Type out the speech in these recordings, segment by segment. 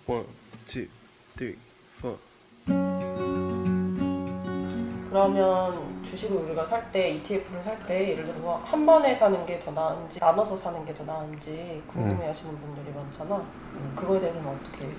1, 2, 3, 4. 그러면 주식을 우리가 살 때, ETF를 살 때 예를 들어 한 번에 사는 게 더 나은지 나눠서 사는 게 더 나은지 궁금해하시는 분들이 많잖아. 그거에 대해서는 어떻게?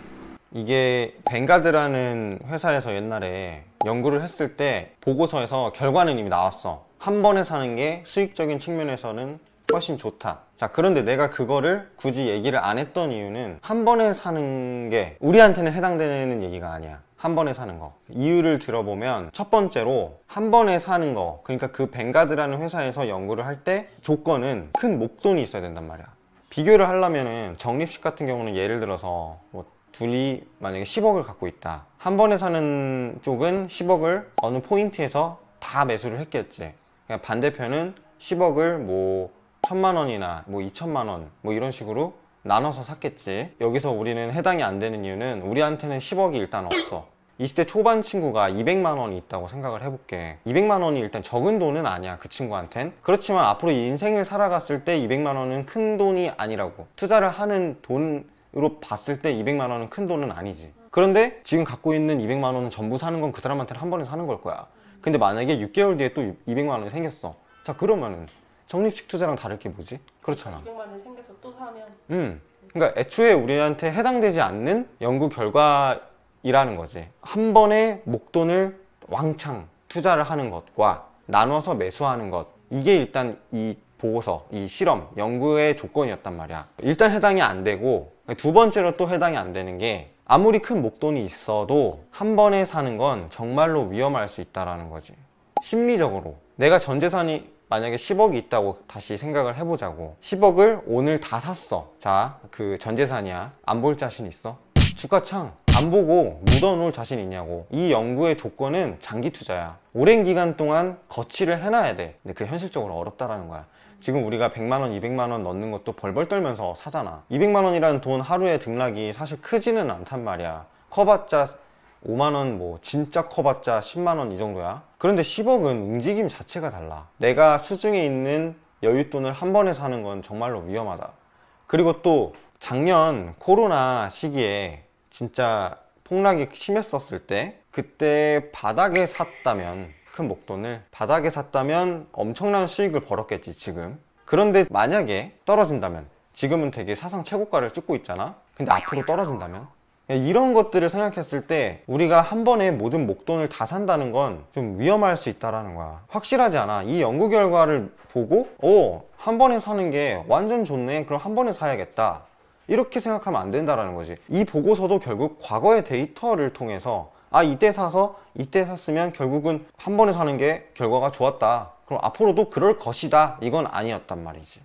이게 뱅가드라는 회사에서 옛날에 연구를 했을 때 보고서에서 결과는 이미 나왔어. 한 번에 사는 게 수익적인 측면에서는 훨씬 좋다. 자, 그런데 내가 그거를 굳이 얘기를 안 했던 이유는 한 번에 사는 게 우리한테는 해당되는 얘기가 아니야. 한 번에 사는 거. 이유를 들어보면 첫 번째로 한 번에 사는 거, 그러니까 그 뱅가드라는 회사에서 연구를 할 때 조건은 큰 목돈이 있어야 된단 말이야. 비교를 하려면은 적립식 같은 경우는 예를 들어서 뭐 둘이 만약에 10억을 갖고 있다. 한 번에 사는 쪽은 10억을 어느 포인트에서 다 매수를 했겠지. 그러니까 반대편은 10억을 뭐 1000만 원이나 뭐 2천만 원 뭐 이런 식으로 나눠서 샀겠지. 여기서 우리는 해당이 안 되는 이유는 우리한테는 10억이 일단 없어. 20대 초반 친구가 200만 원이 있다고 생각을 해볼게. 200만 원이 일단 적은 돈은 아니야, 그 친구한텐. 그렇지만 앞으로 인생을 살아갔을 때 200만 원은 큰 돈이 아니라고. 투자를 하는 돈으로 봤을 때 200만 원은 큰 돈은 아니지. 그런데 지금 갖고 있는 200만 원은 전부 사는 건 그 사람한테는 한 번에 사는 걸 거야. 근데 만약에 6개월 뒤에 또 200만 원이 생겼어. 자, 그러면은 적립식 투자랑 다를 게 뭐지? 그렇잖아. 200만 원이 생겨서 또 사면? 그러니까 애초에 우리한테 해당되지 않는 연구 결과이라는 거지. 한 번에 목돈을 왕창 투자를 하는 것과 나눠서 매수하는 것, 이게 일단 이 보고서, 이 실험, 연구의 조건이었단 말이야. 일단 해당이 안 되고, 두 번째로 또 해당이 안 되는 게 아무리 큰 목돈이 있어도 한 번에 사는 건 정말로 위험할 수 있다는 거지. 심리적으로 내가 전 재산이 만약에 10억이 있다고 다시 생각을 해보자고. 10억을 오늘 다 샀어. 자, 그 전 재산이야. 안 볼 자신 있어? 주가창 안 보고 묻어놓을 자신 있냐고. 이 연구의 조건은 장기 투자야. 오랜 기간 동안 거치를 해놔야 돼. 근데 그게 현실적으로 어렵다라는 거야. 지금 우리가 100만 원, 200만 원 넣는 것도 벌벌 떨면서 사잖아. 200만 원이라는 돈 하루에 등락이 사실 크지는 않단 말이야. 커봤자 5만 원, 뭐 진짜 커봤자 10만 원 이 정도야. 그런데 10억은 움직임 자체가 달라. 내가 수중에 있는 여윳돈을 한 번에 사는 건 정말로 위험하다. 그리고 또 작년 코로나 시기에 진짜 폭락이 심했었을 때, 그때 바닥에 샀다면, 큰 목돈을 바닥에 샀다면 엄청난 수익을 벌었겠지 지금. 그런데 만약에 떨어진다면, 지금은 되게 사상 최고가를 찍고 있잖아. 근데 앞으로 떨어진다면, 이런 것들을 생각했을 때 우리가 한 번에 모든 목돈을 다 산다는 건 좀 위험할 수 있다는 거야. 확실하지 않아. 이 연구 결과를 보고 한 번에 사는 게 완전 좋네, 그럼 한 번에 사야겠다, 이렇게 생각하면 안 된다는 거지. 이 보고서도 결국 과거의 데이터를 통해서 이때 사서 이때 샀으면 결국은 한 번에 사는 게 결과가 좋았다, 그럼 앞으로도 그럴 것이다, 이건 아니었단 말이지.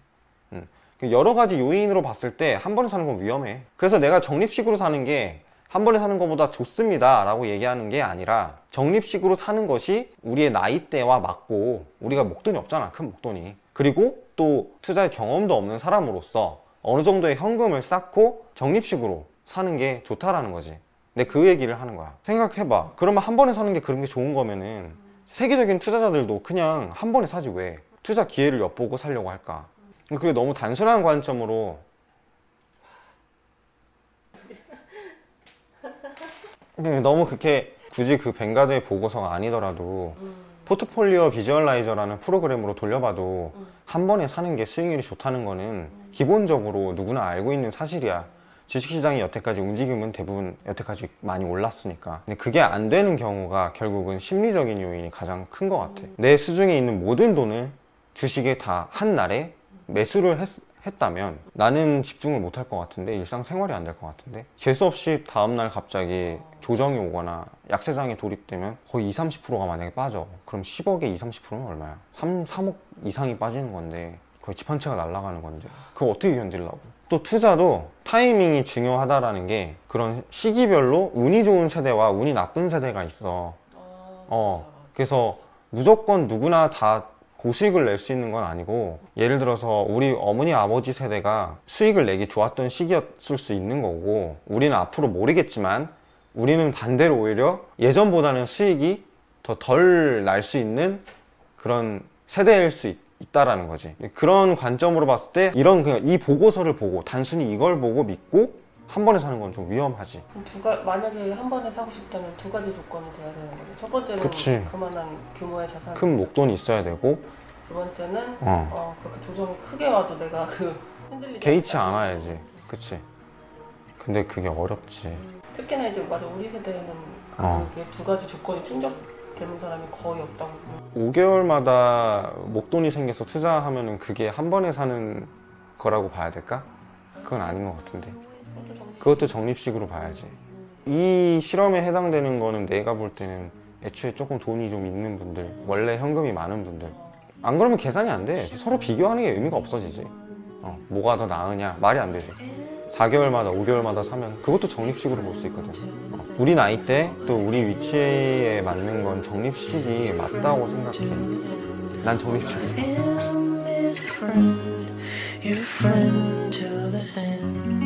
여러 가지 요인으로 봤을 때 한 번에 사는 건 위험해. 그래서 내가 적립식으로 사는 게 한 번에 사는 것보다 좋습니다 라고 얘기하는 게 아니라, 적립식으로 사는 것이 우리의 나이대와 맞고, 우리가 목돈이 없잖아, 큰 목돈이. 그리고 또 투자의 경험도 없는 사람으로서 어느 정도의 현금을 쌓고 적립식으로 사는 게 좋다라는 거지. 근데 그 얘기를 하는 거야. 생각해봐. 그러면 한 번에 사는 게 그런 게 좋은 거면은 세계적인 투자자들도 그냥 한 번에 사지 왜 투자 기회를 엿보고 사려고 할까? 그게 너무 단순한 관점으로 너무 그렇게 굳이 그 뱅가드의 보고서가 아니더라도 포트폴리오 비주얼라이저라는 프로그램으로 돌려봐도 한 번에 사는 게 수익률이 좋다는 거는 기본적으로 누구나 알고 있는 사실이야. 주식시장이 여태까지 움직임은 대부분 여태까지 많이 올랐으니까. 근데 그게 안 되는 경우가 결국은 심리적인 요인이 가장 큰 것 같아. 내 수중에 있는 모든 돈을 주식에 다 한 날에 매수를 했다면 나는 집중을 못 할 것 같은데, 일상생활이 안 될 것 같은데, 재수없이 다음날 갑자기 조정이 오거나 약세장에 돌입되면 거의 20, 30%가 만약에 빠져. 그럼 10억에 20, 30%면 얼마야? 3억 이상이 빠지는 건데, 거의 집 한 채가 날아가는 건데, 그거 어떻게 견디려고. 또 투자도 타이밍이 중요하다라는 게, 그런 시기별로 운이 좋은 세대와 운이 나쁜 세대가 있어. 그래서 무조건 누구나 다 고수익을 낼 수 있는 건 아니고, 예를 들어서 우리 어머니 아버지 세대가 수익을 내기 좋았던 시기였을 수 있는 거고, 우리는 앞으로 모르겠지만 우리는 반대로 오히려 예전보다는 수익이 더 덜 날 수 있는 그런 세대일 수 있다라는 거지. 그런 관점으로 봤을 때 그냥 이 보고서를 보고 단순히 이걸 보고 믿고 한 번에 사는 건 좀 위험하지. 만약에 한 번에 사고 싶다면 두 가지 조건이 돼야 되는 거죠. 첫 번째는 그치. 그만한 규모의 자산이 큰 목돈이 있어야 되고, 두 번째는 어. 그렇게 조정이 크게 와도 내가 흔들리지 개의치 않다. 않아야지. 그치. 근데 그게 어렵지. 특히나 이제 맞아 우리 세대에는 어. 그게 두 가지 조건이 충족되는 사람이 거의 없다고. 5개월마다 목돈이 생겨서 투자하면은 그게 한 번에 사는 거라고 봐야 될까? 그건 아닌 것 같은데. 그것도 적립식으로 봐야지. 이 실험에 해당되는 거는 내가 볼 때는 애초에 조금 돈이 좀 있는 분들, 원래 현금이 많은 분들. 안 그러면 계산이 안 돼. 서로 비교하는 게 의미가 없어지지. 뭐가 더 나으냐? 말이 안 되지. 4개월마다 5개월마다 사면 그것도 적립식으로 볼 수 있거든. 우리 나이 때 또 우리 위치에 맞는 건 적립식이 맞다고 생각해. 난 적립식이야. Your friend till the end.